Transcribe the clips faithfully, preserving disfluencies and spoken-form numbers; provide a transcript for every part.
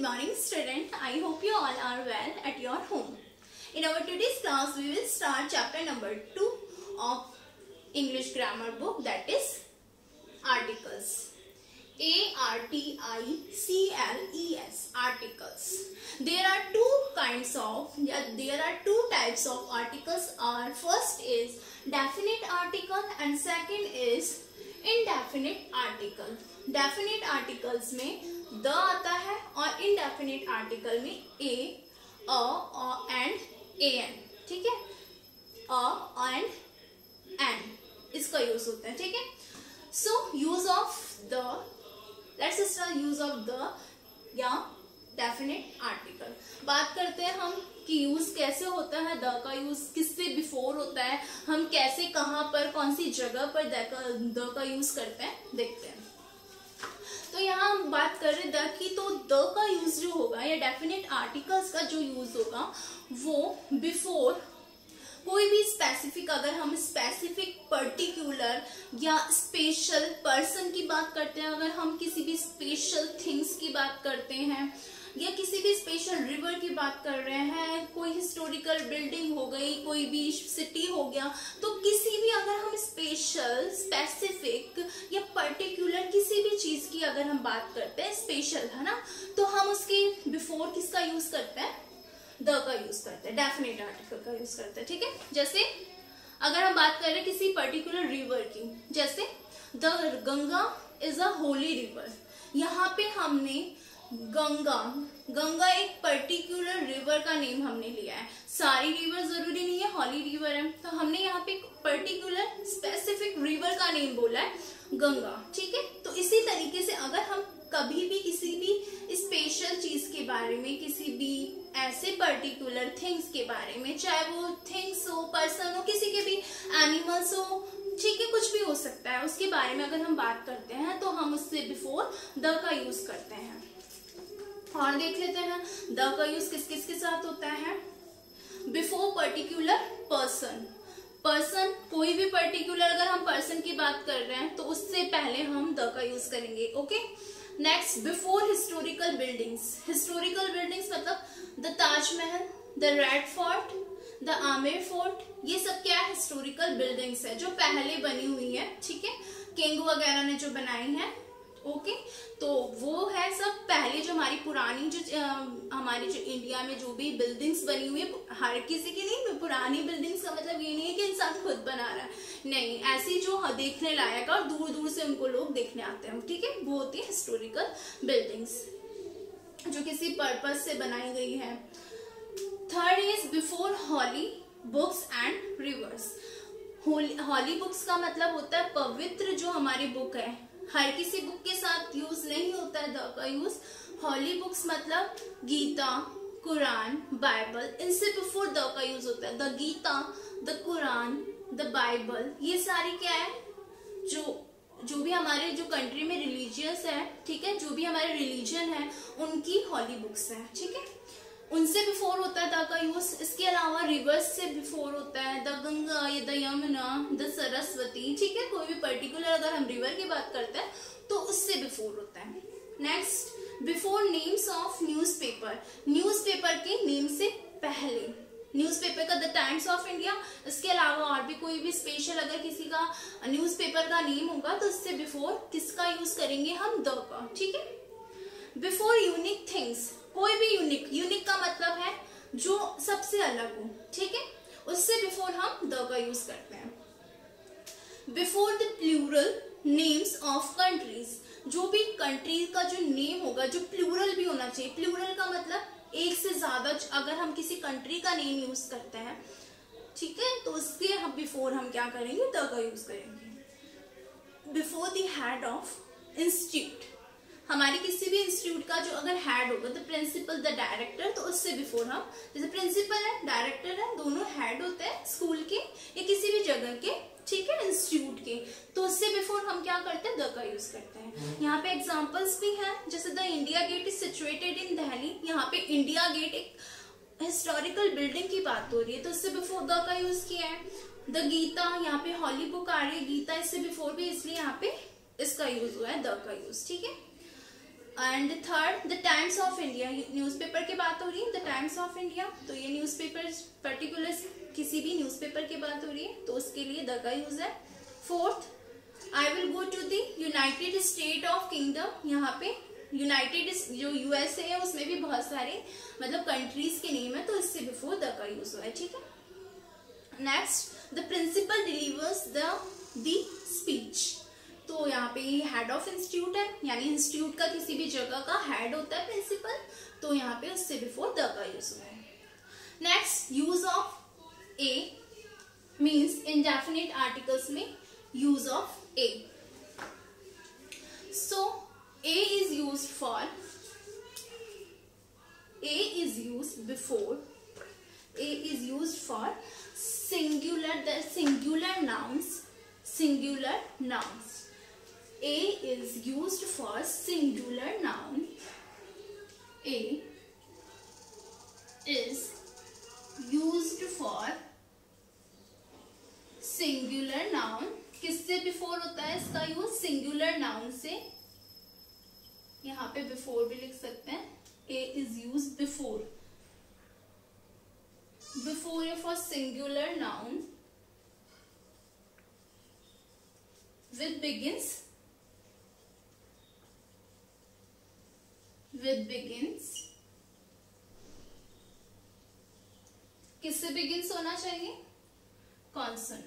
Good morning student. I hope you all are well at your home. In our today's class we will start chapter number two of English grammar book, that is articles. A R T I C L E S, articles. There are two kinds of, yeah, there are two types of articles. Are first is definite article and second is indefinite article. Definite articles में the आता है और indefinite article में a, a, a and an, ठीक है, a and an इसका use होता है, ठीक है. So use of the, let's start use of the या definite article. बात करते हैं हम कि यूज कैसे होता है, द का यूज किससे बिफोर होता है, हम कैसे कहाँ पर कौन सी जगह पर द का द का यूज करते हैं, देखते हैं. तो यहाँ हम बात कर रहे द की, तो द का यूज जो होगा या डेफिनेट आर्टिकल्स का जो यूज होगा वो बिफोर कोई भी स्पेसिफिक, अगर हम स्पेसिफिक पर्टिकुलर या स्पेशल पर्सन की बात करते हैं, अगर हम किसी भी स्पेशल थिंग्स की बात करते हैं या किसी भी स्पेशल रिवर की बात कर रहे हैं, कोई हिस्टोरिकल बिल्डिंग हो गई, कोई भी सिटी हो गया, तो किसी भी अगर हम स्पेशल स्पेसिफिक या पर्टिकुलर किसी भी चीज की अगर हम बात करते हैं, स्पेशल है ना, तो हम उसके बिफोर किसका यूज करते हैं, द का यूज करते हैं, डेफिनेट आर्टिकल का यूज करते हैं, ठीक है. जैसे अगर हम बात कर रहे हैं किसी पर्टिकुलर रिवर की, जैसे the Ganga is a holy river, यहाँ पे हमने गंगा गंगा एक पर्टिकुलर रिवर का नेम हमने लिया है. सारी रिवर जरूरी नहीं है होली रिवर है, तो हमने यहाँ पे एक पर्टिकुलर स्पेसिफिक रिवर का नेम बोला है गंगा, ठीक है. तो इसी तरीके से अगर हम कभी भी किसी भी स्पेशल चीज के बारे में, किसी भी ऐसे पर्टिकुलर थिंग्स के बारे में, चाहे वो थिंग्स हो, पर्सन हो, किसी के भी एनिमल्स हो, ठीक है, कुछ भी हो सकता है, उसके बारे में अगर हम बात करते हैं तो हम उससे बिफोर द का यूज करते हैं. और देख लेते हैं द का यूज किस किस के साथ होता है. बिफोर पर्टिकुलर पर्सन, पर्सन कोई भी पर्टिकुलर अगर हम पर्सन की बात कर रहे हैं तो उससे पहले हम द का यूज करेंगे, okay. Next before historical buildings, historical buildings मतलब the Taj Mahal, the red fort, the Amer fort, ये सब क्या है, हिस्टोरिकल बिल्डिंग्स है जो पहले बनी हुई है, ठीक है, किंग वगैरह ने जो बनाई है, ओके. तो वो है सब पहले जो हमारी पुरानी जो आ, हमारी जो इंडिया में जो भी बिल्डिंग्स बनी हुई है, हर किसी की नहीं, पुरानी बिल्डिंग्स का मतलब ये नहीं है कि इंसान खुद बना रहा है, नहीं, ऐसी जो देखने लायक और दूर दूर से उनको लोग देखने आते हैं, ठीक है, वो होती है हिस्टोरिकल बिल्डिंग्स जो किसी पर्पस से बनाई गई है. Third is before holy books and rivers. Holy books का मतलब होता है पवित्र जो हमारी बुक है, हर किसी बुक के साथ यूज नहीं होता है द का यूज. हॉली बुक्स मतलब गीता, कुरान, बाइबल, इनसे बिफोर द का यूज होता है. The Gita, the Quran, the Bible, ये सारी क्या है, जो जो भी हमारे जो कंट्री में रिलीजियस है, ठीक है, जो भी हमारे रिलीजन है उनकी हॉली बुक्स है, ठीक है, उनसे बिफोर होता है द का यूज. इसके अलावा रिवर्स से बिफोर होता है द गंगा, या द यमुना, द सरस्वती, ठीक है, कोई भी पर्टिकुलर अगर हम रिवर की बात करते हैं तो उससे बिफोर होता है. Next before names of newspaper, newspaper के नेम से पहले, न्यूज़पेपर का द टाइम्स ऑफ इंडिया, इसके अलावा और भी कोई भी स्पेशल अगर किसी का न्यूज़पेपर का नेम होगा तो उससे बिफोर किसका यूज करेंगे हम, द का, ठीक है. बिफोर यूनिक थिंग्स, कोई भी यूनिक, यूनिक का मतलब है जो सबसे अलग हो, ठीक है, उससे बिफोर हम द का यूज करते हैं. Before the plural names of countries, जो भी कंट्री का जो नेम होगा जो प्लूरल भी होना चाहिए. प्लूरल का मतलब एक से ज्यादा, अगर हम किसी कंट्री का नेम यूज करते हैं, ठीक है, तो उसके हम बिफोर हम क्या करेंगे, द का यूज करेंगे. Before the head of institute, हमारी किसी भी इंस्टीट्यूट का जो अगर हेड होगा, द प्रिंसिपल, द डायरेक्टर, तो उससे बिफोर हम, जैसे प्रिंसिपल है, डायरेक्टर है, दोनों हेड होते हैं स्कूल के या किसी भी जगह के, ठीक है, इंस्टीट्यूट के, तो उससे बिफोर हम क्या करते हैं, द का यूज करते हैं. यहाँ पे एग्जांपल्स भी हैं, जैसे the India gate is situated in Delhi, यहाँ पे इंडिया गेट एक हिस्टोरिकल बिल्डिंग की बात हो रही है तो उससे बिफोर द का यूज किया है. द गीता, यहाँ पे हॉली बुक आ रही है, गीता इससे बिफोर भी, इसलिए यहाँ पे इसका यूज हुआ है द का यूज, ठीक है. And third the Times of India, newspaper की बात हो रही है, द टाइम्स ऑफ इंडिया, तो ये न्यूज़पेपर पर्टिकुलर किसी भी न्यूज़पेपर की बात हो रही है तो उसके लिए द का यूज है। Fourth, I will go to the united state of kingdom, यहाँ पे यूनाइटेड जो यूएसए है उसमें भी बहुत सारे मतलब कंट्रीज के नेम है तो इससे बिफोर द का यूज हुआ है, ठीक है। Next, the principal delivers the the speech, तो यहाँ पे हेड ऑफ इंस्टीट्यूट है, यानी इंस्टीट्यूट का किसी भी जगह का हेड होता है प्रिंसिपल, तो यहाँ पे उससे बिफोर द का यूज हुआ है। Next, use of a means indefinite articles में use of a, so A is used for, A is used before, A is used for singular, the singular nouns, singular nouns. A is used for singular noun. A is used for singular noun. किससे before होता है इसका use? Singular noun से, यहाँ पे before भी लिख सकते हैं। A is used before, before for singular noun with begins, with begins, किससे begins होना चाहिए? Consonant.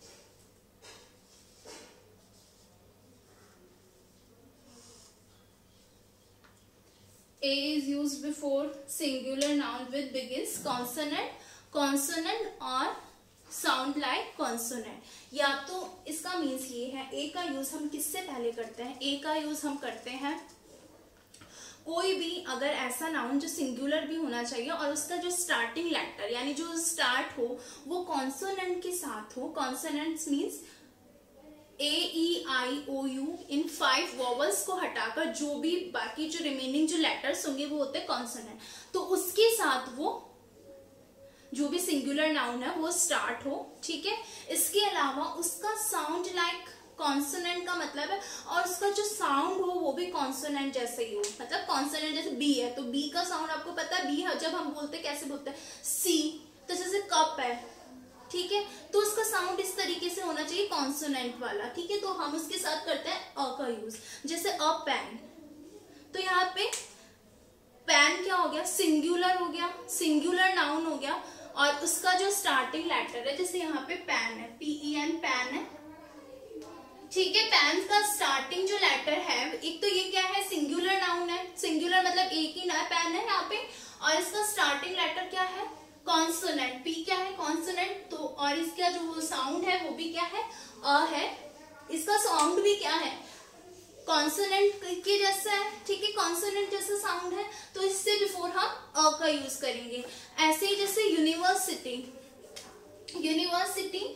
A is used before singular noun with begins consonant, consonant और sound like consonant। या तो इसका मीन्स ये है, A का यूज हम किससे पहले करते हैं? A का यूज हम करते हैं कोई भी अगर ऐसा नाउन जो सिंगुलर भी होना चाहिए और उसका जो स्टार्टिंग लेटर यानी जो स्टार्ट हो वो कॉन्सोनेंट के साथ हो। Consonants means a e i o u, इन फाइव वॉवल्स को हटाकर जो भी बाकी जो रिमेनिंग जो लेटर्स होंगे वो होते हैं कॉन्सोनेंट, तो उसके साथ वो जो भी सिंगुलर नाउन है वो स्टार्ट हो, ठीक है। इसके अलावा उसका साउंड लाइक कॉन्सोनेंट का मतलब है और उसका जो साउंड हो वो भी कॉन्सोनेंट जैसे ही हो, मतलब कॉन्सोनेंट जैसे बी है तो बी का साउंड आपको पता है, बी है जब हम बोलते हैं कैसे बोलते हैं? सी, तो जैसे कप है, ठीक है, तो उसका साउंड इस तरीके से होना चाहिए कॉन्सोनेंट वाला, ठीक है। तो हम उसके साथ करते हैं अ का यूज, जैसे अ पेन, तो यहाँ पे पेन क्या हो गया? सिंगुलर हो गया, सिंगुलर नाउन हो गया और उसका जो स्टार्टिंग लेटर है जैसे यहाँ पे पेन है, पी ई एन पेन है, ठीक है। पेन का स्टार्टिंग जो लेटर है, एक तो ये क्या है? सिंगुलर नाउन है, सिंगुलर मतलब एक ही ना पेन है यहाँ पे, और इसका स्टार्टिंग लेटर क्या है? कॉन्सोनेंट, पी क्या है? कॉन्सोनेंट, तो और इसका जो साउंड है वो भी क्या है? अ है। इसका साउंड भी क्या है? कॉन्सोनेंट के जैसा है, ठीक है, कॉन्सोनेंट जैसा साउंड है, तो इससे बिफोर हम अ का यूज करेंगे। ऐसे ही जैसे यूनिवर्सिटी, यूनिवर्सिटी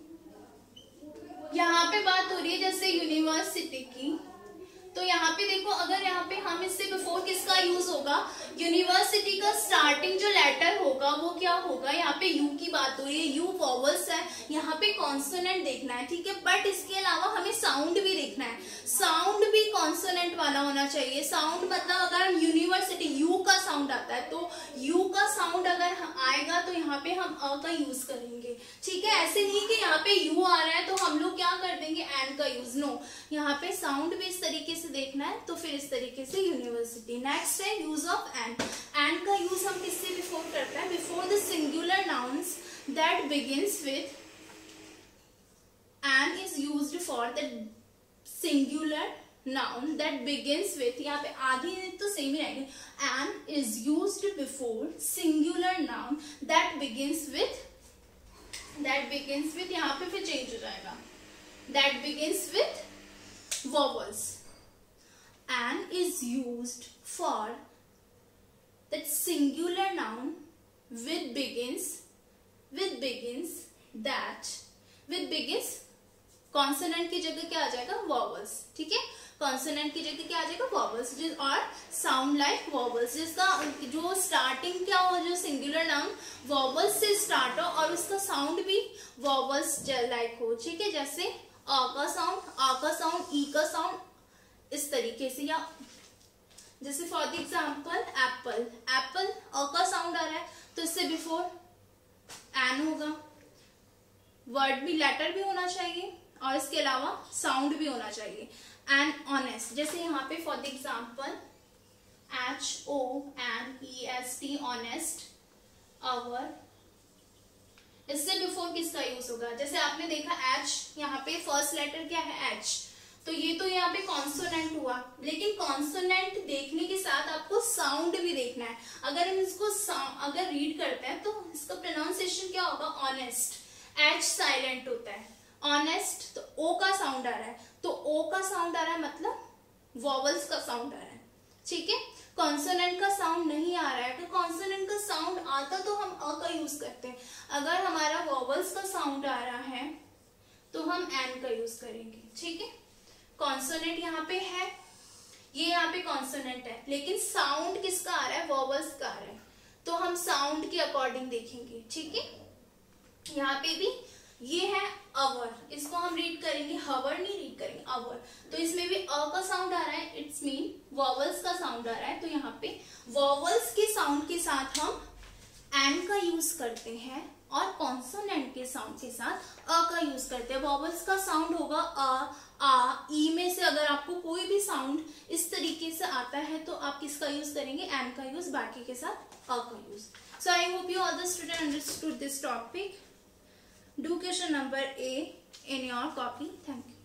यहाँ पे बात हो रही है जैसे यूनिवर्सिटी की, तो यहाँ पे देखो अगर यहाँ पे हम इससे बिफोर किसका यूज होगा? यूनिवर्सिटी का स्टार्टिंग जो लेटर होगा वो क्या होगा? यहाँ पे यू की बात हो रही है, यू वॉवल्स है, यहाँ पे कॉन्सोनेंट देखना है, ठीक है। बट इसके अलावा हमें साउंड भी देखना है, साउंड भी कॉन्सोनेंट वाला होना चाहिए। साउंड मतलब अगर हम यूनिवर्सिटी, यू का साउंड आता है तो यू का साउंड अगर आएगा तो यहाँ पे हम अ का यूज करेंगे, ठीक है। ऐसे नहीं कि यहाँ पे यू आ रहा है तो हम लोग क्या कर देंगे? एन का यूज, नो, यहाँ पे साउंड भी इस तरीके से देखना है, तो फिर इस तरीके से यूनिवर्सिटी। नेक्स्ट है यूज ऑफ एन। एन का यूज हम किससे बिफोर करते हैं? Before the singular nouns that begins with an is used for the singular noun that begins with, यहाँ पे आधी तो सेम ही रहेंगे, an is used before singular noun that begins with, that begins with यहाँ पे फिर चेंज हो जाएगा, that begins with vowels and is used for that singular noun with begins, with begins that, with begins consonant की जगह क्या आ जाएगा? vowels, ठीक है। consonant की जगह क्या आ जाएगा? vowels, और sound like vowels, जिसका जो starting क्या हो, जो singular noun vowels से start हो और उसका sound भी vowels like हो, ठीक है। जैसे अ का साउंड, आ का साउंड, ई का साउंड, इस तरीके से, या जैसे for the example apple, apple अ का साउंड आ रहा है तो इससे बिफोर एन होगा, वर्ड भी लेटर भी होना चाहिए और इसके अलावा साउंड भी होना चाहिए। एंड ऑनेस्ट, जैसे यहाँ पे for the example H O N E S T, honest, hour, इससे बिफोर किसका यूज होगा? जैसे आपने देखा एच, यहाँ पे फर्स्ट लेटर क्या है? एच, तो ये तो यहाँ पे कॉन्सोनेंट हुआ, लेकिन कॉन्सोनेंट देखने के साथ आपको साउंड भी देखना है। अगर हम इसको अगर रीड करते हैं तो इसका प्रोनाउंसिएशन क्या होगा? ऑनेस्ट, एच साइलेंट होता है, ऑनेस्ट, तो ओ का साउंड आ रहा है, तो ओ का साउंड आ रहा है मतलब वॉवल्स का साउंड आ रहा है, ठीक है। कॉन्सोनेंट का साउंड नहीं आ रहा है, तो कॉन्सोनेंट का साउंड आता तो हम अ का यूज करते हैं, अगर हमारा वॉवल्स का साउंड आ रहा है तो हम एन का यूज करेंगे, ठीक है। कॉन्सोनेंट यहाँ पे है, ये यहाँ पे कॉन्सोनेंट है, लेकिन साउंड किसका आ रहा है? वॉवल्स का आ रहा है, तो हम साउंड के अकॉर्डिंग देखेंगे, ठीक है। यहाँ पे भी ये है अवर, इसको हम रीड करेंगे, हवर नहीं रीड करेंगे, अवर, तो इसमें भी अ का साउंड आ रहा है, इट्स मीन वॉवल्स का साउंड आ रहा है, तो यहाँ पे वॉवल्स के साउंड के साथ हम एन का यूज करते हैं और कॉन्सोनेंट के साउंड के साथ अ का यूज करते हैं। वॉवल्स का साउंड होगा अ, आ, ई में से अगर आपको कोई भी साउंड इस तरीके से आता है तो आप किसका यूज करेंगे? एन का यूज, बाकी के साथ अ का use. So I hope you all the student understood this topic. Do question number A in your copy. Thank you.